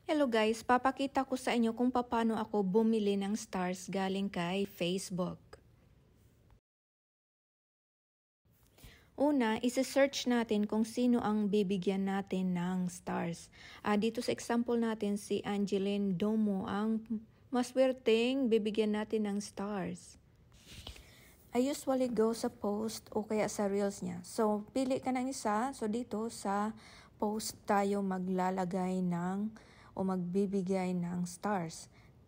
Hello guys, papakita ko sa inyo kung paano ako bumili ng stars galing kay Facebook. Una, isi-search natin kung sino ang bibigyan natin ng stars. Dito sa example natin, si Angeline Domo ang maswerteng bibigyan natin ng stars. I usually go sa post o kaya sa reels niya. So, pili ka ng isa. So, dito sa post tayo maglalagay ng o magbibigay ng stars.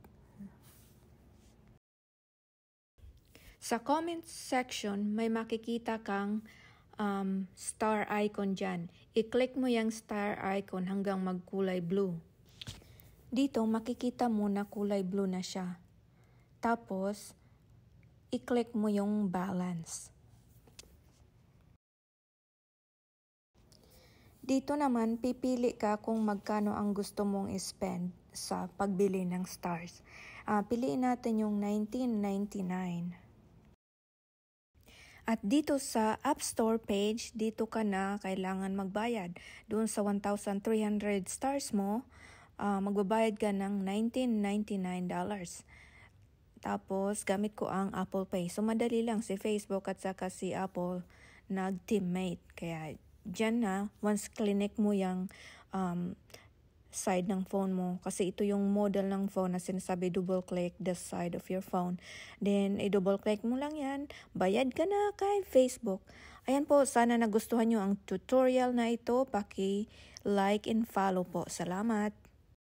Sa comment section, may makikita kang star icon dyan. I-click mo yung star icon hanggang magkulay blue. Dito, makikita mo na kulay blue na siya. Tapos, i-click mo yung balance. Dito naman, pipili ka kung magkano ang gusto mong i-spend sa pagbili ng stars. Piliin natin yung $19.99. At dito sa App Store page, dito ka na kailangan magbayad. Doon sa 1,300 stars mo, magbabayad ka ng $19.99. Tapos, gamit ko ang Apple Pay. So, madali lang si Facebook at saka si Apple nag-teammate. Kaya, dyan na, once clinic mo yung side ng phone mo, kasi ito yung model ng phone na sinasabi double click the side of your phone, then i-double click mo lang yan, bayad ka na kay Facebook. Ayan po, sana nagustuhan nyo ang tutorial na ito. Paki-like and follow po. Salamat!